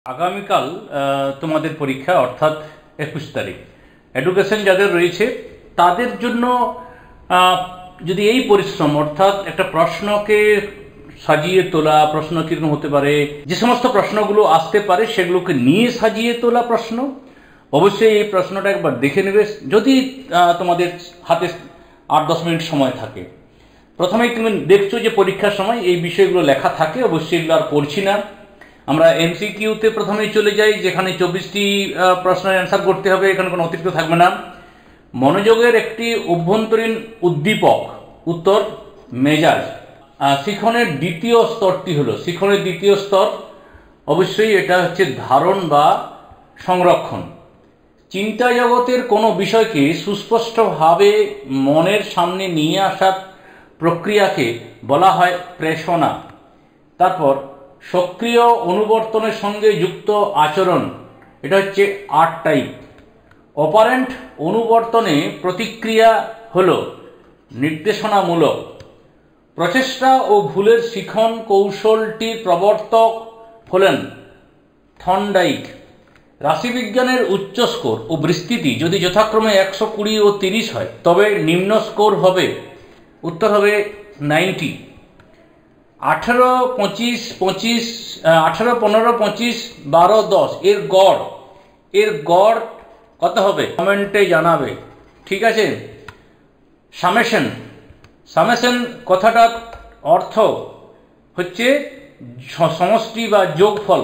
আগামীকাল তোমাদের পরীক্ষা অর্থাৎ 21 তারিখ। এডুকেশন যাদের রয়েছে তাদের জন্য যদি এই পরিশ্রম অর্থাৎ একটা প্রশ্নকে সাজিয়ে তোলা, প্রশ্ন কীরকম হতে পারে, যে সমস্ত প্রশ্নগুলো আসতে পারে সেগুলোকে নিয়ে সাজিয়ে তোলা প্রশ্ন, অবশ্যই এই প্রশ্নটা একবার দেখে নেবে যদি তোমাদের হাতে 8-10 মিনিট সময় থাকে। প্রথমেই তুমি দেখছো যে পরীক্ষার সময় এই বিষয়গুলো লেখা থাকে, অবশ্যই এগুলো আর পড়ছি না। আমরা এমসিকিউতে প্রথমেই চলে যাই, যেখানে 24টি প্রশ্নের অ্যান্সার করতে হবে, এখানে কোনো অতিরিক্ত থাকবে না। মনোযোগের একটি অভ্যন্তরীণ উদ্দীপক, উত্তর মেজাজ। শিখনের দ্বিতীয় স্তরটি হলো, শিখনের দ্বিতীয় স্তর অবশ্যই এটা হচ্ছে ধারণ বা সংরক্ষণ। চিন্তা জগতের কোনো বিষয়কে সুস্পষ্টভাবে মনের সামনে নিয়ে আসার প্রক্রিয়াকে বলা হয় প্রেষণা। তারপর সক্রিয় অনুবর্তনের সঙ্গে যুক্ত আচরণ, এটা হচ্ছে 8 টাইপ। অপারেন্ট অনুবর্তনে প্রতিক্রিয়া হলো নির্দেশনামূলক। প্রচেষ্টা ও ভুলের শিখন কৌশলটির প্রবর্তক হলেন থর্নডাইক। রাশিবিজ্ঞানের উচ্চ স্কোর ও বিস্তৃতি যদি যথাক্রমে 120 ও 30 হয় তবে নিম্ন স্কোর হবে, উত্তর হবে 90। 18, 25, 25, 18, 15, 25, 12, 10 এর গড় কত হবে কমেন্টে জানাবে, ঠিক আছে? সামেশন কথাটার অর্থ হচ্ছে সমষ্টি বা যোগফল।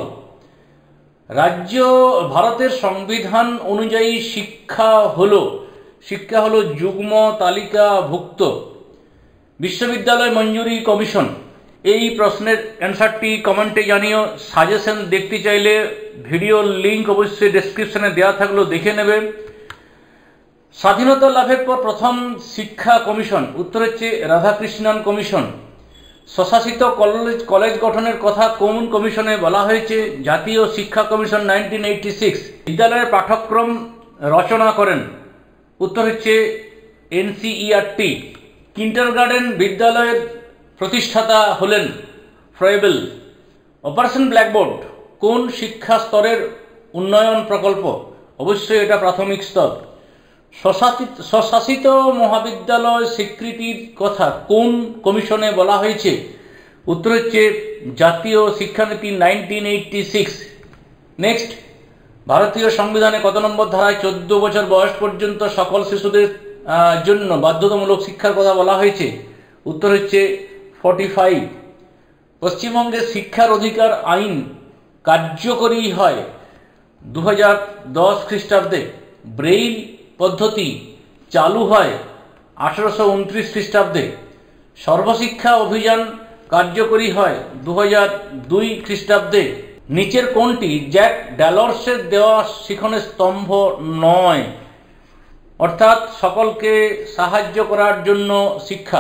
ভারতের সংবিধান অনুযায়ী শিক্ষা হলো যুগ্ম তালিকাভুক্ত। বিশ্ববিদ্যালয় মঞ্জুরি কমিশন, এই প্রশ্নের অ্যান্সারটি কমেন্টে জানিও। সাজেশন দেখতে চাইলে ভিডিওর লিঙ্ক অবশ্যই ডেসক্রিপশনে দেওয়া থাকলেও দেখে নেবে। স্বাধীনতা লাভের পর প্রথম শিক্ষা কমিশন, উত্তর হচ্ছে রাধাকৃষ্ণন কমিশন। স্বশাসিত কলেজ গঠনের কথা কোন কমিশনে বলা হয়েছে? জাতীয় শিক্ষা কমিশন 1986। বিদ্যালয়ের পাঠ্যক্রম রচনা করেন, উত্তর হচ্ছে এনসিইআরটি। কিন্ডারগার্টেন বিদ্যালয়ের প্রতিষ্ঠাতা হলেন ফ্রয়েবেল। অপারেশন ব্ল্যাকবোর্ড কোন শিক্ষা স্তরের উন্নয়ন প্রকল্প? অবশ্যই এটা প্রাথমিক স্তর। স্বশাসিত মহাবিদ্যালয় স্বীকৃতির কথা কোন কমিশনে বলা হয়েছে? উত্তর হচ্ছে জাতীয় শিক্ষানীতি 1986। নেক্সট, ভারতীয় সংবিধানে কত নম্বর ধারায় 14 বছর বয়স পর্যন্ত সকল শিশুদের জন্য বাধ্যতামূলক শিক্ষার কথা বলা হয়েছে? উত্তর হচ্ছে 45। পশ্চিমবঙ্গের শিক্ষার অধিকার আইন কার্যকরী হয় 2010 খ্রিস্টাব্দে। ব্রেইল পদ্ধতি চালু হয় 1829 খ্রিস্টাব্দে। সর্বশিক্ষা অভিযান কার্যকরী হয় 2002 খ্রিস্টাব্দে। নিচের কোনটি জ্যাক ড্যালরসের দেওয়া শিখনের স্তম্ভ নয়? অর্থাৎ সকলকে সাহায্য করার জন্য শিক্ষা।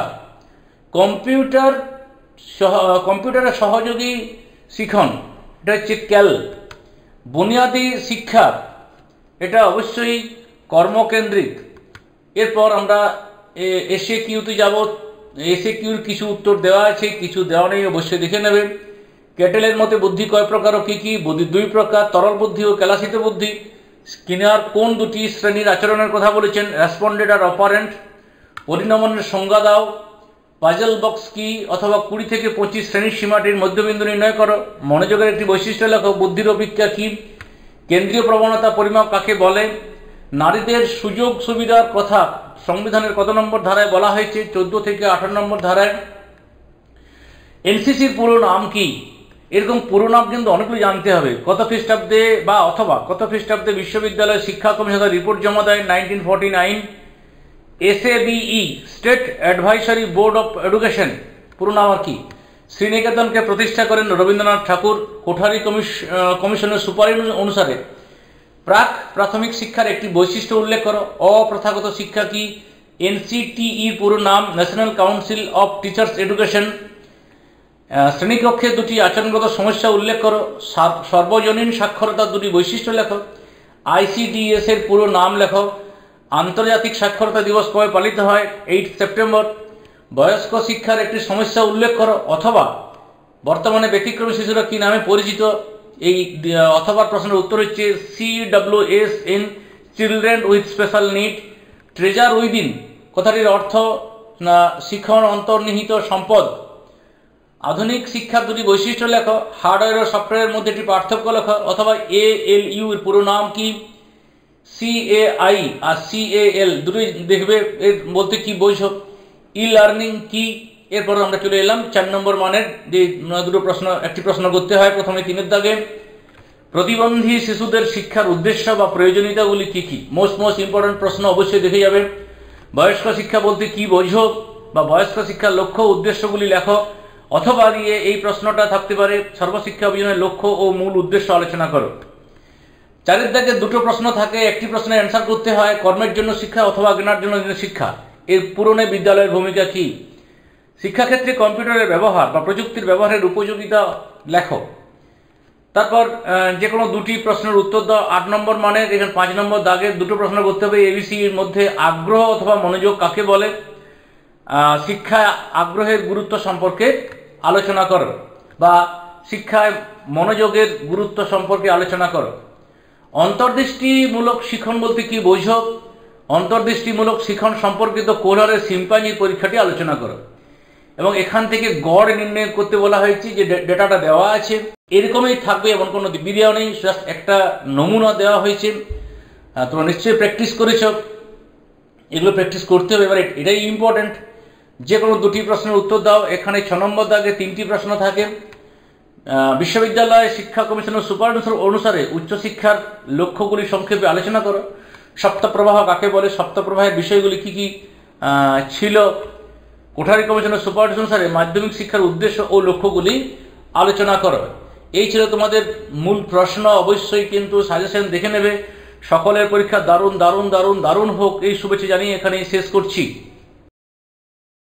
কম্পিউটারের সহযোগী শিখন, এটা হচ্ছে ক্যাল। বুনিয়াদী শিক্ষা, এটা অবশ্যই কর্মকেন্দ্রিক। এরপর আমরা এসএকিউতে যাব। এসএকিউর কিছু উত্তর দেওয়া আছে, কিছু দেওয়া নেই, অবশ্যই দেখে নেবে। ক্যাটেলের মতে বুদ্ধি কয় প্রকার ও কী কী? বুদ্ধি 2 প্রকার, তরল বুদ্ধি ও কেলাসিত বুদ্ধি। স্কিনার কোন দুটি শ্রেণীর আচরণের কথা বলেছেন? রেসপন্ডেন্ট আর অপারেন্ট। পরিণমনের সংজ্ঞা দাও। পাজল বক্স কি অথবা 20 থেকে 25 শ্রেণীর সীমাটির মধ্যবিন্দু নির্ণয় করো। মনোযোগের একটি বৈশিষ্ট্য লেখো। বুদ্ধির অভিজ্ঞা কি? কেন্দ্রীয় প্রবণতা পরিমাপ কাকে বলে? নারীদের সুযোগ সুবিধার কথা সংবিধানের কত নম্বর ধারায় বলা হয়েছে? 14 থেকে 18 নম্বর ধারায়। এনসিসির পুরো নাম কি? এরকম পুরো নাম কিন্তু অনেকগুলো জানতে হবে। কত খ্রিস্টাব্দে কত খ্রিস্টাব্দে বিশ্ববিদ্যালয় শিক্ষা কমিশন রিপোর্ট জমা দেয়? 1949। SABE state advisory board of education পুরো নাম আর কি? শ্রীনিকেতনকে প্রতিষ্ঠা করেন রবীন্দ্রনাথ ঠাকুর। কোঠারি কমিশনের সুপারিশ অনুসারে প্রাথমিক শিক্ষার একটি বৈশিষ্ট্য উল্লেখ করো। অপ্রথাগত শিক্ষা কি? এনসিটিই পুরো নাম national council of teachers education. শ্রেণীকক্ষে 2টি আচরণগত সমস্যা উল্লেখ করো। সর্বজনীন সাক্ষরতার 2টি বৈশিষ্ট্য লেখো। আইসিডিএস এর পুরো নাম লেখো। আন্তর্জাতিক সাক্ষরতা দিবস কবে পালিত হয়? 8 সেপ্টেম্বর। বয়স্ক শিক্ষার একটি সমস্যা উল্লেখ করো, অথবা বর্তমানে ব্যতিক্রমী শিশুরা কি নামে পরিচিত? এই অথবা প্রশ্নের উত্তর হচ্ছে CWS in children with special need. Treasure within কথাটির অর্থ শিখন অন্তর্নিহিত সম্পদ। আধুনিক শিক্ষার দুটি বৈশিষ্ট্য লেখো। হার্ডওয়্যার ও সফটওয়্যারের মধ্যে একটি পার্থক্য লেখো। অথবা ALU এর পুরো নাম কি? CAI আর CAL দুটোই দেখবে এর বলতে কি বোঝো। ই লার্নিং কি? এরপর আমরা চলে এলাম 4 নম্বর মানের যে দুটো প্রশ্ন, একটি প্রশ্ন করতে হয় প্রথমে 3-এর দাগে। প্রতিবন্ধী শিশুদের শিক্ষার উদ্দেশ্য বা প্রয়োজনীয়তাগুলি কি কি? মোস্ট ইম্পর্টেন্ট প্রশ্ন, অবশ্যই দেখে যাবে। বয়স্ক শিক্ষা বলতে কি বোঝো বা বয়স্ক শিক্ষার লক্ষ্য উদ্দেশ্যগুলি লেখো। অথবা দিয়ে এই প্রশ্নটা থাকতে পারে সর্বশিক্ষা অভিযানের লক্ষ্য ও মূল উদ্দেশ্য আলোচনা করো। 4-এর দাগে দুটো প্রশ্ন থাকে, একটি প্রশ্নের অ্যান্সার করতে হয় কর্মের জন্য শিক্ষা অথবা জ্ঞানের জন্য শিক্ষা এর পূরণে বিদ্যালয়ের ভূমিকা কি? শিক্ষাক্ষেত্রে কম্পিউটারের ব্যবহার বা প্রযুক্তির ব্যবহারের উপযোগিতা লেখো। তারপর যে কোনো দুটি প্রশ্নের উত্তর দাও। 8 নম্বর মানের এখানে 5 নম্বর দাগের দুটো প্রশ্ন করতে হবে। ABC এর মধ্যে আগ্রহ অথবা মনোযোগ কাকে বলে? শিক্ষায় আগ্রহের গুরুত্ব সম্পর্কে আলোচনা করো বা শিক্ষায় মনোযোগের গুরুত্ব সম্পর্কে আলোচনা করো। অন্তর্দৃষ্টিমূলক শিখন বলতে কি বোঝো? অন্তর্দৃষ্টিমূলক শিখন সম্পর্কিত কোহলারের শিম্পাঞ্জির পরীক্ষাটি আলোচনা করো। এবং এখান থেকে গড় নির্ণয় করতে বলা হয়েছে, যে ডেটাটা দেওয়া আছে এরকমই থাকবে, এমন কোনো ভিডিও নেই, জাস্ট একটা নমুনা দেওয়া হয়েছে। তোমরা নিশ্চয়ই প্র্যাকটিস করেছ, এগুলো প্র্যাকটিস করতে হবে। এবার এটাই ইম্পর্টেন্ট, যে কোনো দুটি প্রশ্নের উত্তর দাও। এখানে 6 নম্বর দাগে 3টি প্রশ্ন থাকে। বিশ্ববিদ্যালয় শিক্ষা কমিশনের সুপারিশ অনুসারে উচ্চশিক্ষার লক্ষ্যগুলি সংক্ষেপে আলোচনা করো। সপ্তপ্রবাহ কাকে বলে? সপ্তপ্রবাহের বিষয়গুলি কি কি ছিল? কোঠারি কমিশনের সুপারিশ অনুসারে মাধ্যমিক শিক্ষার উদ্দেশ্য ও লক্ষ্যগুলি আলোচনা করো। এই ছিল তোমাদের মূল প্রশ্ন। অবশ্যই কিন্তু সাজেশন দেখে নেবে। সকলের পরীক্ষা দারুণ দারুণ দারুণ দারুণ হোক এই শুভেচ্ছা জানিয়ে এখানেই শেষ করছি।